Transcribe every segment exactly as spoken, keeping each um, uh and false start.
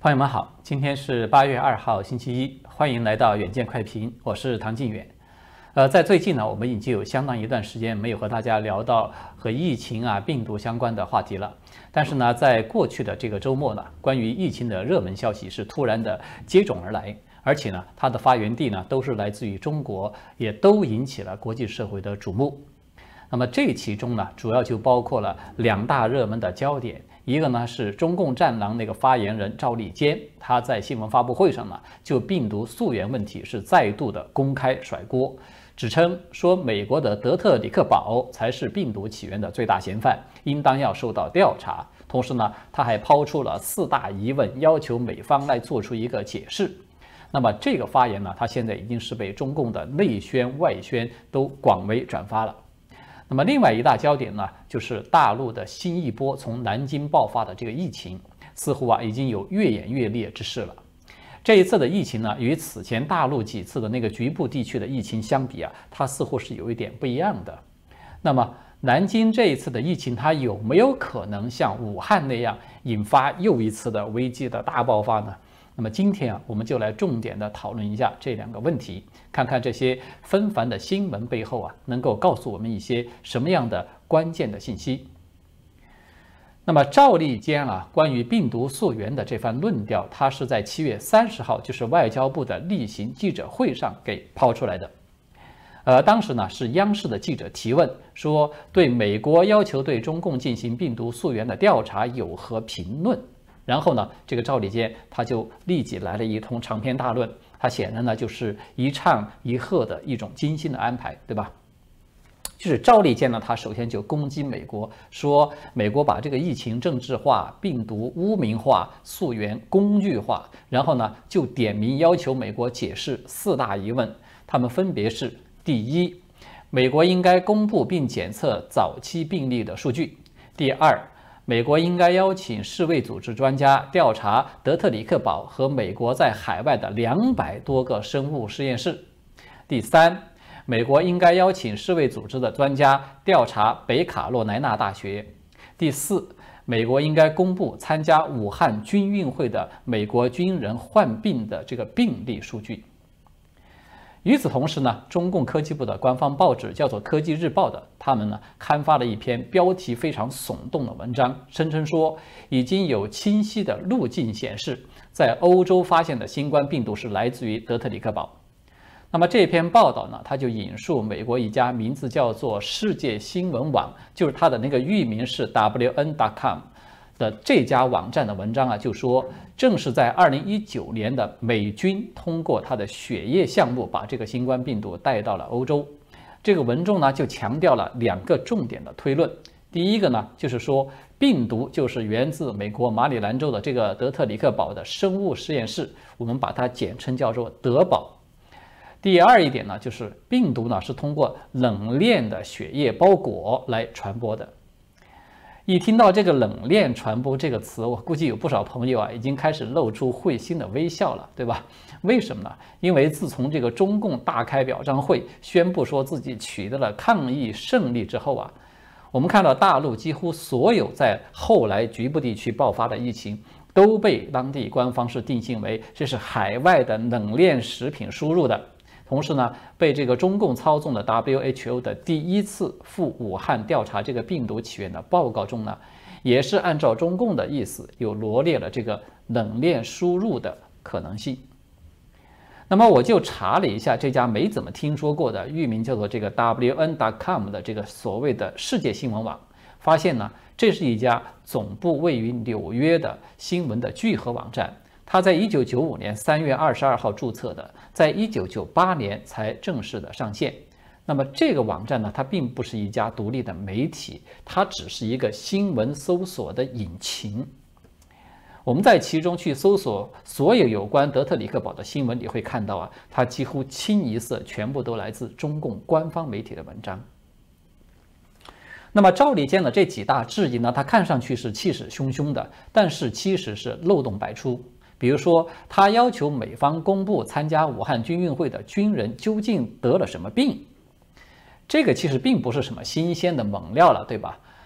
朋友们好，今天是八月二号星期一，欢迎来到远见快评，我是唐晋远。呃，在最近呢，我们已经有相当一段时间没有和大家聊到和疫情啊、病毒相关的话题了。但是呢，在过去的这个周末呢，关于疫情的热门消息是突然的接踵而来，而且呢，它的发源地呢都是来自于中国，也都引起了国际社会的瞩目。那么这其中呢，主要就包括了两大热门的焦点。一个呢是中共战狼那个发言人赵立坚，他在新闻发布会上呢，就病毒溯源问题是再度的公开甩锅，指称说美国的德特里克堡才是病毒起源的最大嫌犯，应当要受到调查。同时呢，他还抛出了四大疑问，要求美方来做出一个解释。那么这个发言呢，他现在已经是被中共的内宣外宣都广为转发了。那么另外一大焦点呢，就是大陆的新一波从南京爆发的这个疫情，似乎啊已经有越演越烈之势了。这一次的疫情呢，与此前大陆几次的那个局部地区的疫情相比啊，它似乎是有一点不一样的。那么南京这一次的疫情，它有没有可能像武汉那样引发又一次的危机的大爆发呢？那么今天啊，我们就来重点的讨论一下这两个问题，看看这些纷繁的新闻背后啊，能够告诉我们一些什么样的关键的信息。那么赵立坚啊，关于病毒溯源的这番论调，他是在七月三十号，就是外交部的例行记者会上给抛出来的。呃，当时呢是央视的记者提问说，对美国要求对中共进行病毒溯源的调查有何评论？然后呢，这个赵立坚他就立即来了一通长篇大论，他显然呢就是一唱一和的一种精心的安排，对吧？就是赵立坚呢，他首先就攻击美国，说美国把这个疫情政治化、病毒污名化、溯源工具化，然后呢就点名要求美国解释四大疑问，他们分别是：第一，美国应该公布并检测早期病例的数据；第二，美国应该邀请世卫组织专家调查德特里克堡和美国在海外的两百多个生物实验室；第三，美国应该邀请世卫组织的专家调查北卡罗来纳大学；第四，美国应该公布参加武汉军运会的美国军人患病的这个病例数据。与此同时呢，中共科技部的官方报纸叫做《科技日报》的，他们呢刊发了一篇标题非常耸动的文章，声称说已经有清晰的路径显示，在欧洲发现的新冠病毒是来自于德特里克堡。那么这篇报道呢，他就引述美国一家名字叫做世界新闻网，就是它的那个域名是 W N 点 com 的这家网站的文章啊，就说正是在二零一九年的美军通过他的血液项目把这个新冠病毒带到了欧洲。这个文中呢就强调了两个重点的推论。第一个呢就是说病毒就是源自美国马里兰州的这个德特里克堡的生物实验室，我们把它简称叫做德堡。第二一点呢就是病毒呢是通过冷链的血液包裹来传播的。一听到这个冷链传播这个词，我估计有不少朋友啊已经开始露出会心的微笑了，对吧？为什么呢？因为自从这个中共大开表彰会宣布说自己取得了抗疫胜利之后啊，我们看到大陆几乎所有在后来局部地区爆发的疫情都被当地官方是定性为这是海外的冷链食品输入的。同时呢，被这个中共操纵的 W H O 的第一次赴武汉调查这个病毒起源的报告中呢，也是按照中共的意思，有罗列了这个冷链输入的可能性。那么我就查了一下这家没怎么听说过的域名叫做这个 W N 点 com 的这个所谓的世界新闻网，发现呢，这是一家总部位于纽约的新闻的聚合网站。它在一九九五年三月二十二号注册的，在一九九八年才正式的上线。那么这个网站呢，它并不是一家独立的媒体，它只是一个新闻搜索的引擎。我们在其中去搜索所有有关德特里克堡的新闻，你会看到啊，它几乎清一色全部都来自中共官方媒体的文章。那么赵立坚的这几大质疑呢，它看上去是气势汹汹的，但是其实是漏洞百出。比如说，他要求美方公布参加武汉军运会的军人究竟得了什么病，这个其实并不是什么新鲜的猛料了，对吧？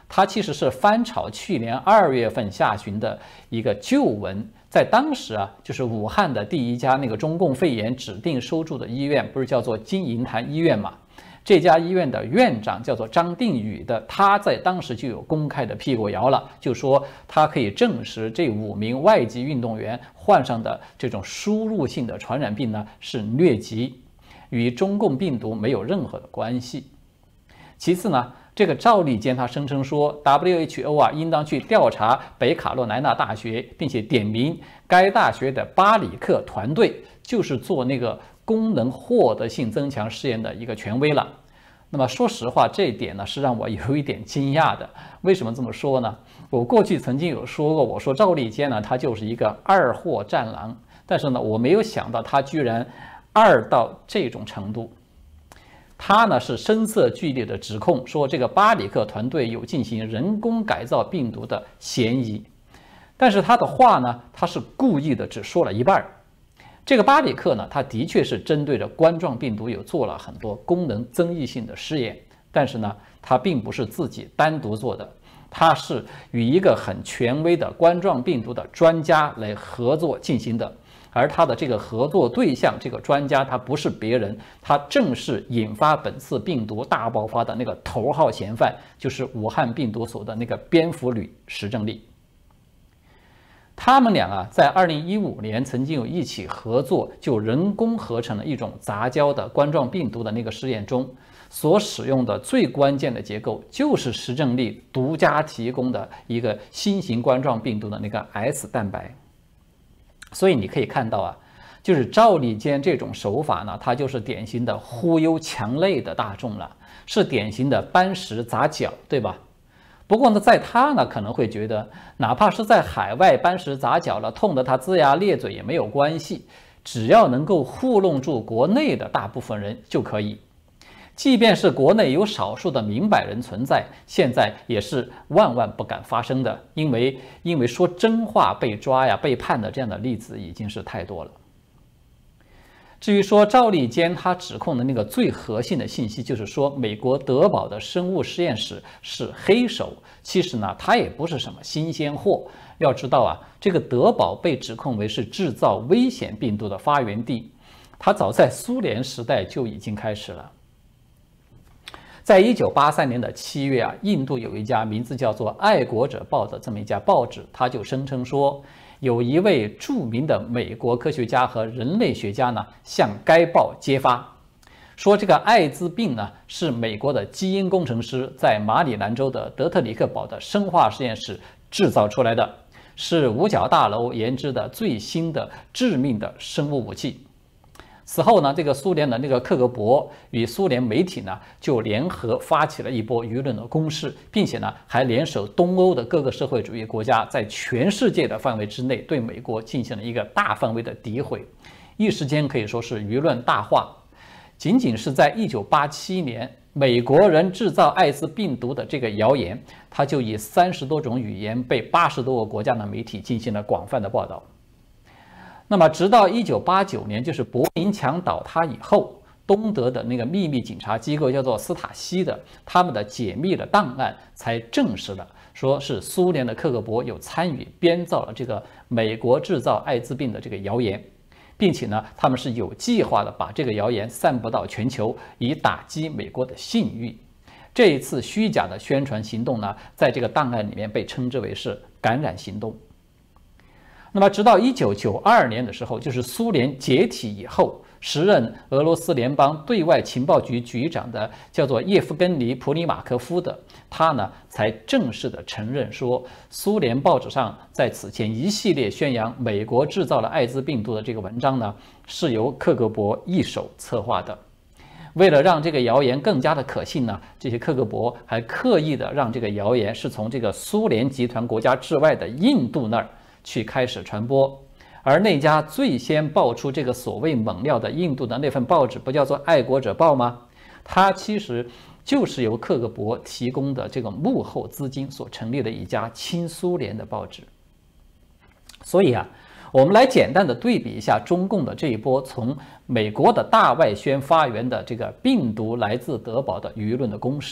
它其实是翻炒去年二月份下旬的一个旧文，在当时啊，就是武汉的第一家那个中共肺炎指定收治的医院，不是叫做金银潭医院嘛？这家医院的院长叫做张定宇的，他在当时就有公开的辟过谣了，就说他可以证实这五名外籍运动员患上的这种输入性的传染病呢是疟疾，与中共病毒没有任何的关系。其次呢，这个赵立坚他声称说 ，W H O 啊应当去调查北卡罗来纳大学，并且点名该大学的巴里克团队就是做那个功能获得性增强试验的一个权威了。那么说实话，这一点呢是让我有一点惊讶的。为什么这么说呢？我过去曾经有说过，我说赵立坚呢，他就是一个二货战狼，但是呢，我没有想到他居然二到这种程度。他呢是声色俱厉的指控说，这个巴里克团队有进行人工改造病毒的嫌疑，但是他的话呢，他是故意的只说了一半。这个巴里克呢，他的确是针对着冠状病毒有做了很多功能增益性的试验，但是呢，他并不是自己单独做的，他是与一个很权威的冠状病毒的专家来合作进行的。而他的这个合作对象，这个专家，他不是别人，他正是引发本次病毒大爆发的那个头号嫌犯，就是武汉病毒所的那个蝙蝠女石正丽。他们俩啊，在二零一五年曾经有一起合作，就人工合成了一种杂交的冠状病毒的那个试验中，所使用的最关键的结构，就是石正丽独家提供的一个新型冠状病毒的那个 S 蛋白。所以你可以看到啊，就是赵立坚这种手法呢，它就是典型的忽悠强累的大众了，是典型的搬石砸脚，对吧？不过呢，在他呢可能会觉得，哪怕是在海外搬石砸脚了，痛得他龇牙咧嘴也没有关系，只要能够糊弄住国内的大部分人就可以。即便是国内有少数的明白人存在，现在也是万万不敢发生的，因为因为说真话被抓呀、被判的这样的例子已经是太多了。至于说赵立坚他指控的那个最核心的信息，就是说美国德堡的生物实验室是黑手，其实呢，它也不是什么新鲜货。要知道啊，这个德堡被指控为是制造危险病毒的发源地，它早在苏联时代就已经开始了。在一九八三年的七月啊，印度有一家名字叫做《爱国者报》的这么一家报纸，它就声称说，有一位著名的美国科学家和人类学家呢，向该报揭发，说这个艾滋病呢是美国的基因工程师在马里兰州的德特里克堡的生化实验室制造出来的，是五角大楼研制的最新的致命的生物武器。此后呢，这个苏联的那个克格勃与苏联媒体呢，就联合发起了一波舆论的攻势，并且呢，还联手东欧的各个社会主义国家，在全世界的范围之内对美国进行了一个大范围的诋毁，一时间可以说是舆论大化。仅仅是在一九八七年，美国人制造艾滋病毒的这个谣言，它就以三十多种语言被八十多个国家的媒体进行了广泛的报道。那么，直到一九八九年，就是柏林墙倒塌以后，东德的那个秘密警察机构叫做斯塔西的，他们的解密的档案才证实了，说是苏联的克格勃有参与编造了这个美国制造艾滋病的这个谣言，并且呢，他们是有计划的把这个谣言散布到全球，以打击美国的信誉。这一次虚假的宣传行动呢，在这个档案里面被称之为是感染行动。那么，直到一九九二年的时候，就是苏联解体以后，时任俄罗斯联邦对外情报局局长的叫做叶夫根尼·普里马科夫的，他呢才正式的承认说，苏联报纸上在此前一系列宣扬美国制造了艾滋病毒的这个文章呢，是由克格勃一手策划的。为了让这个谣言更加的可信呢，这些克格勃还刻意的让这个谣言是从这个苏联集团国家之外的印度那儿去开始传播，而那家最先爆出这个所谓猛料的印度的那份报纸，不叫做《爱国者报》吗？它其实就是由克格勃提供的这个幕后资金所成立的一家亲苏联的报纸。所以啊，我们来简单的对比一下中共的这一波从美国的大外宣发源的这个病毒来自德堡的舆论的攻势，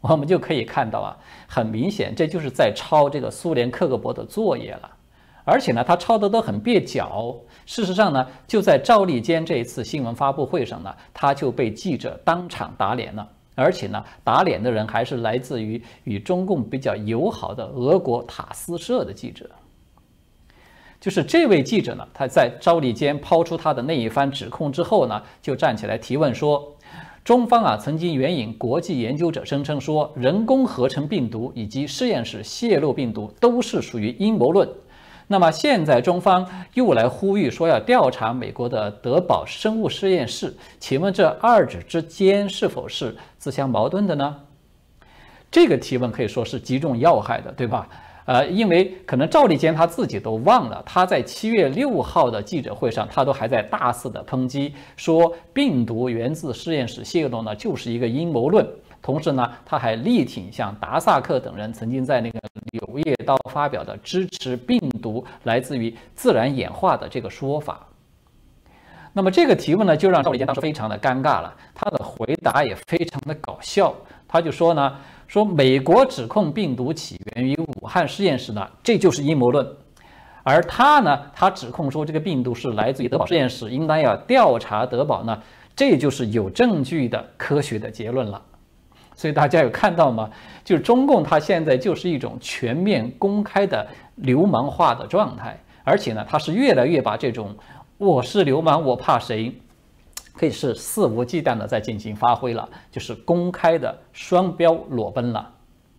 我们就可以看到啊，很明显这就是在抄这个苏联克格勃的作业了。而且呢，他抄的都很蹩脚。事实上呢，就在赵立坚这一次新闻发布会上呢，他就被记者当场打脸了。而且呢，打脸的人还是来自于与中共比较友好的俄国塔斯社的记者。就是这位记者呢，他在赵立坚抛出他的那一番指控之后呢，就站起来提问说，中方啊曾经援引国际研究者声称说，人工合成病毒以及实验室泄露病毒都是属于阴谋论。那么现在中方又来呼吁说要调查美国的德堡生物实验室，请问这二者之间是否是自相矛盾的呢？这个提问可以说是击中要害的，对吧？呃，因为可能赵立坚他自己都忘了，他在七月六号的记者会上，他都还在大肆的抨击，说病毒源自实验室泄露呢，就是一个阴谋论。同时呢，他还力挺像达萨克等人曾经在那个《柳叶刀》发表的支持病毒来自于自然演化的这个说法。那么这个提问呢，就让赵立坚当时非常的尴尬了。他的回答也非常的搞笑，他就说呢，说美国指控病毒起源于武汉实验室呢，这就是阴谋论。而他呢，他指控说这个病毒是来自于德堡实验室，应当要调查德堡呢，这就是有证据的科学的结论了。所以大家有看到吗？就是中共它现在就是一种全面公开的流氓化的状态，而且呢，它是越来越把这种我是流氓我怕谁，可以是肆无忌惮的在进行发挥了，就是公开的双标裸奔了。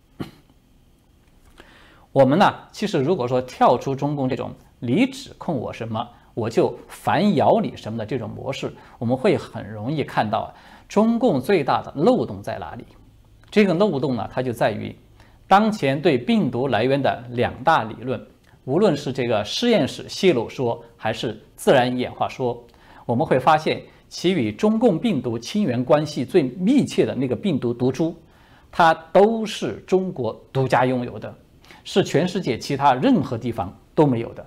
我们呢，其实如果说跳出中共这种你指控我什么，我就反咬你什么的这种模式，我们会很容易看到中共最大的漏洞在哪里。这个漏洞呢，它就在于当前对病毒来源的两大理论，无论是这个实验室泄露说还是自然演化说，我们会发现其与中共病毒亲缘关系最密切的那个病毒毒株，它都是中国独家拥有的，是全世界其他任何地方都没有的。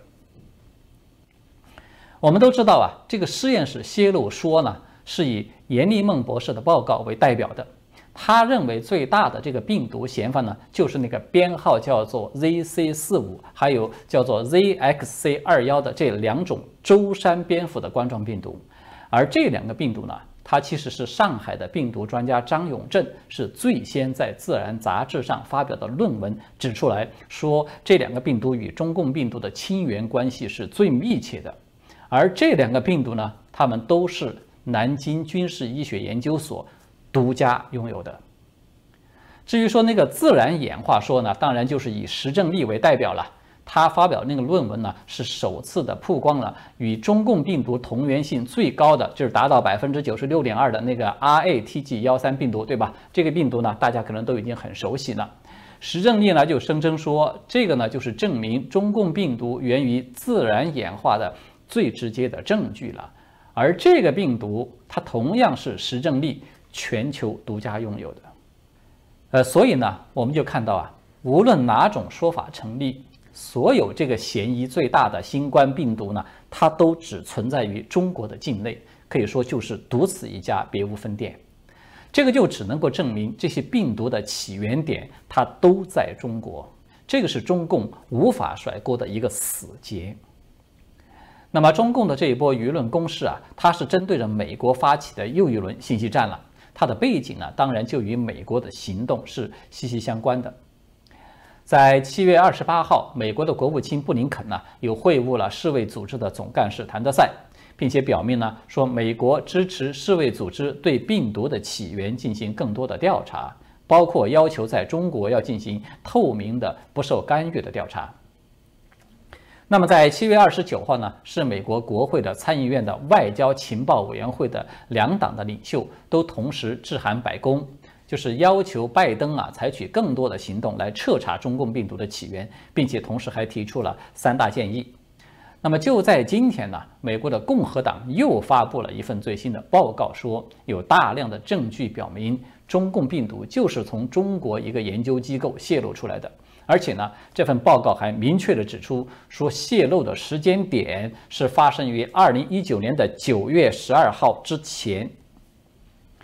我们都知道啊，这个实验室泄露说呢，是以严立梦博士的报告为代表的。他认为最大的这个病毒嫌犯呢，就是那个编号叫做 Z C 四五，还有叫做 Z X C 二十一的这两种舟山蝙蝠的冠状病毒。而这两个病毒呢，它其实是上海的病毒专家张永正是最先在《自然》杂志上发表的论文指出来说，这两个病毒与中共病毒的亲缘关系是最密切的。而这两个病毒呢，它们都是南京军事医学研究所独家拥有的。至于说那个自然演化说呢，当然就是以石正丽为代表了。他发表那个论文呢，是首次的曝光了与中共病毒同源性最高的，就是达到百分之九十六点二的那个 R A T G 十三病毒，对吧？这个病毒呢，大家可能都已经很熟悉了。石正丽呢就声称说，这个呢就是证明中共病毒源于自然演化的最直接的证据了。而这个病毒，它同样是石正丽全球独家拥有的。呃，所以呢，我们就看到啊，无论哪种说法成立，所有这个嫌疑最大的新冠病毒呢，它都只存在于中国的境内，可以说就是独此一家，别无分店。这个就只能够证明这些病毒的起源点它都在中国，这个是中共无法甩锅的一个死结。那么中共的这一波舆论攻势啊，它是针对着美国发起的又一轮信息战了。它的背景呢，当然就与美国的行动是息息相关的。在七月二十八号，美国的国务卿布林肯呢，又会晤了世卫组织的总干事谭德赛，并且表明呢，说美国支持世卫组织对病毒的起源进行更多的调查，包括要求在中国要进行透明的、不受干预的调查。那么在七月二十九号呢，是美国国会的参议院的外交情报委员会的两党的领袖都同时致函白宫，就是要求拜登啊采取更多的行动来彻查中共病毒的起源，并且同时还提出了三大建议。那么就在今天呢，美国的共和党又发布了一份最新的报告，说有大量的证据表明中共病毒就是从中国一个研究机构泄露出来的。而且呢，这份报告还明确地指出，说泄露的时间点是发生于二零一九年的九月十二号之前。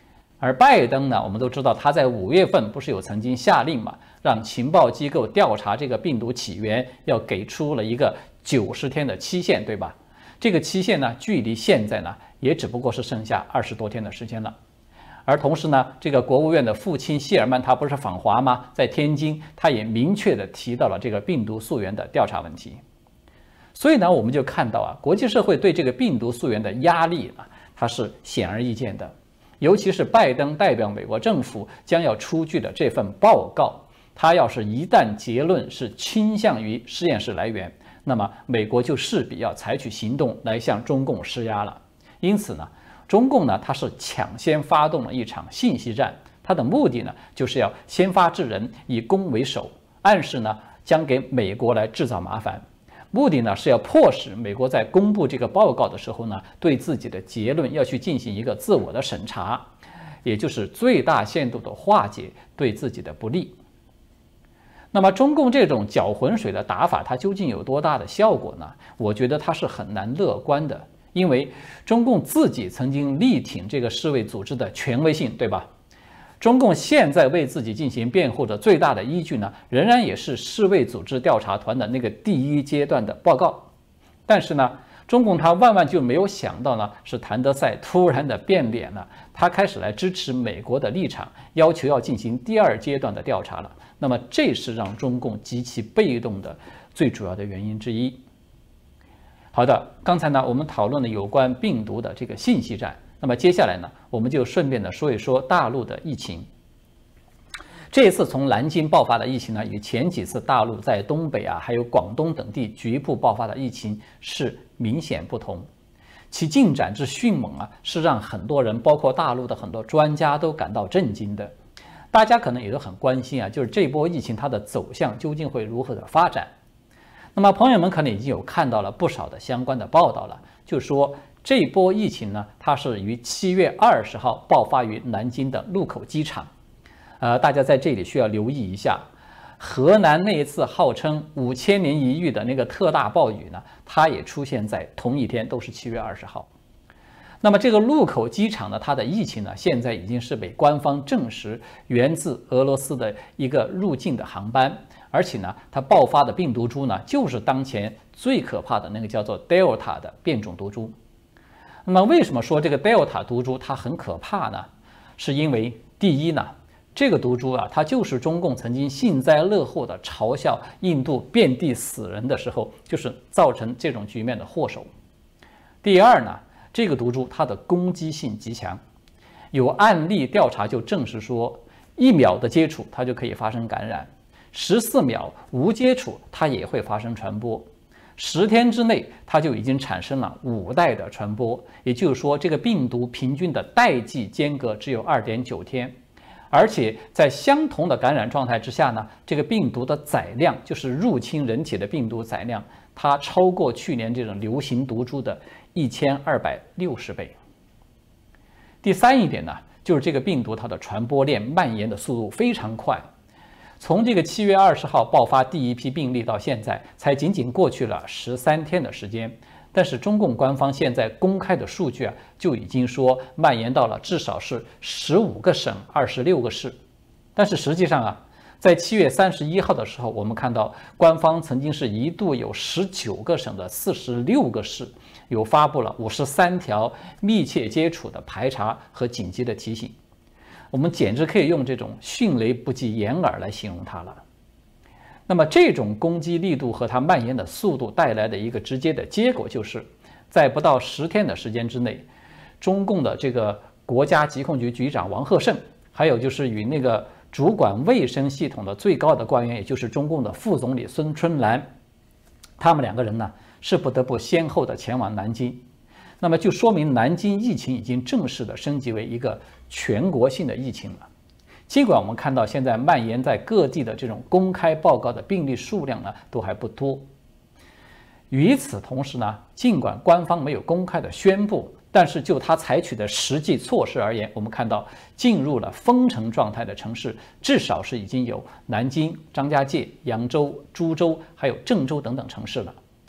而拜登呢，我们都知道他在五月份不是有曾经下令嘛，让情报机构调查这个病毒起源，要给出了一个九十天的期限，对吧？这个期限呢，距离现在呢，也只不过是剩下二十多天的时间了。而同时呢，这个国务院的副卿谢尔曼他不是访华吗？在天津，他也明确的提到了这个病毒溯源的调查问题。所以呢，我们就看到啊，国际社会对这个病毒溯源的压力呢，它是显而易见的。尤其是拜登代表美国政府将要出具的这份报告，他要是一旦结论是倾向于实验室来源，那么美国就势必要采取行动来向中共施压了。因此呢，中共呢，它是抢先发动了一场信息战，它的目的呢，就是要先发制人，以攻为守，暗示呢将给美国来制造麻烦。目的呢是要迫使美国在公布这个报告的时候呢，对自己的结论要去进行一个自我的审查，也就是最大限度的化解对自己的不利。那么中共这种搅浑水的打法，它究竟有多大的效果呢？我觉得它是很难乐观的，因为中共自己曾经力挺这个世卫组织的权威性，对吧？中共现在为自己进行辩护的最大的依据呢，仍然也是世卫组织调查团的那个第一阶段的报告。但是呢，中共他万万就没有想到呢，是谭德赛突然的变脸了，他开始来支持美国的立场，要求要进行第二阶段的调查了。那么这是让中共极其被动的最主要的原因之一。好的，刚才呢我们讨论了有关病毒的这个信息战。那么接下来呢，我们就顺便的说一说大陆的疫情。这一次从南京爆发的疫情呢，与前几次大陆在东北啊，还有广东等地局部爆发的疫情是明显不同。其进展之迅猛啊，是让很多人，包括大陆的很多专家都感到震惊的。大家可能也都很关心啊，就是这波疫情它的走向究竟会如何的发展。那么朋友们可能已经有看到了不少的相关的报道了，就是说这波疫情呢，它是于七月二十号爆发于南京的禄口机场。呃，大家在这里需要留意一下，河南那一次号称五千年一遇的那个特大暴雨呢，它也出现在同一天，都是七月二十号。那么这个禄口机场呢，它的疫情呢，现在已经是被官方证实源自俄罗斯的一个入境的航班，而且呢，它爆发的病毒株呢，就是当前最可怕的那个叫做 Delta 的变种毒株。那么为什么说这个 Delta 毒株它很可怕呢？是因为第一呢，这个毒株啊，它就是中共曾经幸灾乐祸的嘲笑印度遍地死人的时候，就是造成这种局面的祸首。第二呢，这个毒株它的攻击性极强，有案例调查就证实说，一秒的接触它就可以发生感染，十四秒无接触它也会发生传播。十天之内，它就已经产生了五代的传播，也就是说，这个病毒平均的代际间隔只有 二点九天，而且在相同的感染状态之下呢，这个病毒的载量，就是入侵人体的病毒载量，它超过去年这种流行毒株的一千二百六十倍。第三一点呢，就是这个病毒它的传播链蔓延的速度非常快。从这个七月二十号爆发第一批病例到现在，才仅仅过去了十三天的时间。但是中共官方现在公开的数据啊，就已经说蔓延到了至少是十五个省、二十六个市。但是实际上啊，在七月三十一号的时候，我们看到官方曾经是一度有十九个省的四十六个市，有发布了五十三条密切接触的排查和紧急的提醒。我们简直可以用这种迅雷不及掩耳来形容它了。那么这种攻击力度和它蔓延的速度带来的一个直接的结果，就是在不到十天的时间之内，中共的这个国家疾控局局长王鹤胜，还有就是与那个主管卫生系统的最高的官员，也就是中共的副总理孙春兰，他们两个人呢是不得不先后的前往南京。那么就说明南京疫情已经正式的升级为一个全国性的疫情了。尽管我们看到现在蔓延在各地的这种公开报告的病例数量呢都还不多。与此同时呢，尽管官方没有公开的宣布，但是就他采取的实际措施而言，我们看到进入了封城状态的城市，至少是已经有南京、张家界、扬州、株洲还有郑州等等城市了。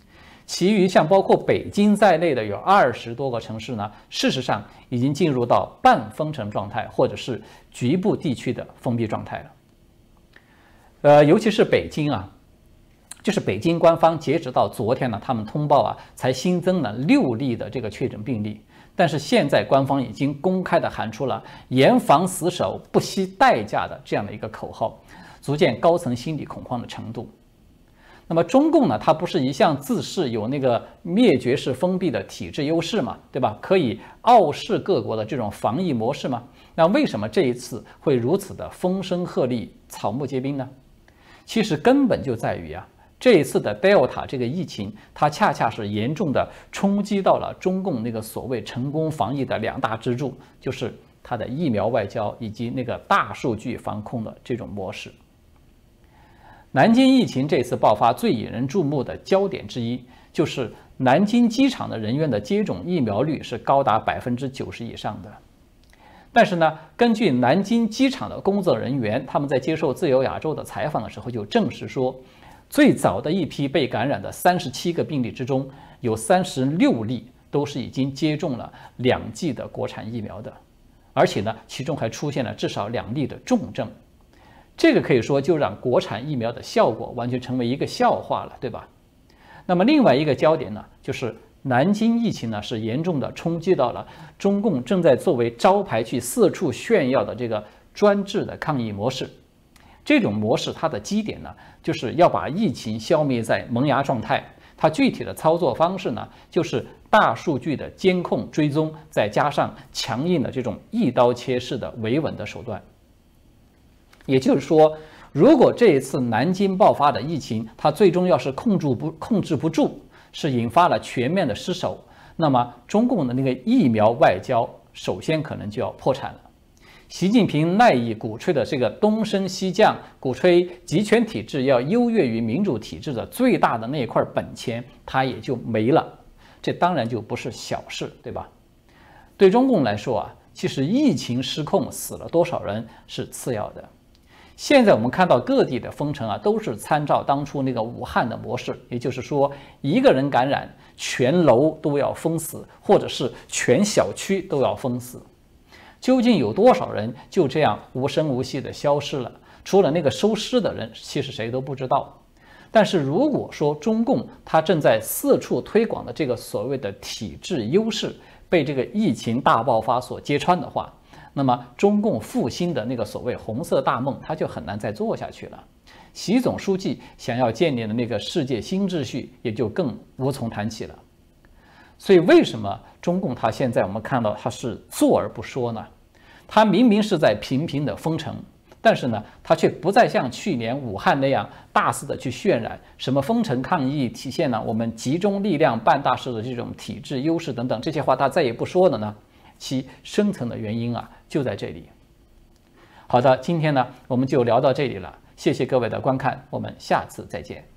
其余像包括北京在内的有二十多个城市呢，事实上已经进入到半封城状态，或者是局部地区的封闭状态了。呃，尤其是北京啊，就是北京官方截止到昨天呢，他们通报啊，才新增了六例的这个确诊病例。但是现在官方已经公开的喊出了“严防死守，不惜代价”的这样的一个口号，足见高层心理恐慌的程度。那么中共呢，它不是一向自恃有那个灭绝式封闭的体制优势嘛，对吧？可以傲视各国的这种防疫模式吗？那为什么这一次会如此的风声鹤唳、草木皆兵呢？其实根本就在于啊，这一次的 Delta 这个疫情，它恰恰是严重的冲击到了中共那个所谓成功防疫的两大支柱，就是它的疫苗外交以及那个大数据防控的这种模式。南京疫情这次爆发最引人注目的焦点之一，就是南京机场的人员的接种疫苗率是高达百分之九十以上的。但是呢，根据南京机场的工作人员，他们在接受自由亚洲的采访的时候就证实说，最早的一批被感染的三十七个病例之中，有三十六例都是已经接种了两剂的国产疫苗的，而且呢，其中还出现了至少两例的重症。这个可以说就让国产疫苗的效果完全成为一个笑话了，对吧？那么另外一个焦点呢，就是南京疫情呢是严重的冲击到了中共正在作为招牌去四处炫耀的这个专制的抗疫模式。这种模式它的基点呢，就是要把疫情消灭在萌芽状态。它具体的操作方式呢，就是大数据的监控追踪，再加上强硬的这种一刀切式的维稳的手段。也就是说，如果这一次南京爆发的疫情，它最终要是控制不控制不住，是引发了全面的失守，那么中共的那个疫苗外交，首先可能就要破产了。习近平赖以鼓吹的这个东升西降，鼓吹集权体制要优越于民主体制的最大的那一块本钱，它也就没了。这当然就不是小事，对吧？对中共来说啊，其实疫情失控死了多少人是次要的。现在我们看到各地的封城啊，都是参照当初那个武汉的模式，也就是说，一个人感染，全楼都要封死，或者是全小区都要封死。究竟有多少人就这样无声无息的消失了？除了那个收尸的人，其实谁都不知道。但是如果说中共它正在四处推广的这个所谓的体制优势被这个疫情大爆发所揭穿的话，那么中共复兴的那个所谓红色大梦，它就很难再做下去了。习总书记想要建立的那个世界新秩序，也就更无从谈起了。所以为什么中共它现在我们看到它是坐而不说呢？它明明是在频频的封城，但是呢，它却不再像去年武汉那样大肆的去渲染什么封城抗疫体现了我们集中力量办大事的这种体制优势等等这些话，它再也不说了呢。其深层的原因啊，就在这里。好的，今天呢，我们就聊到这里了，谢谢各位的观看，我们下次再见。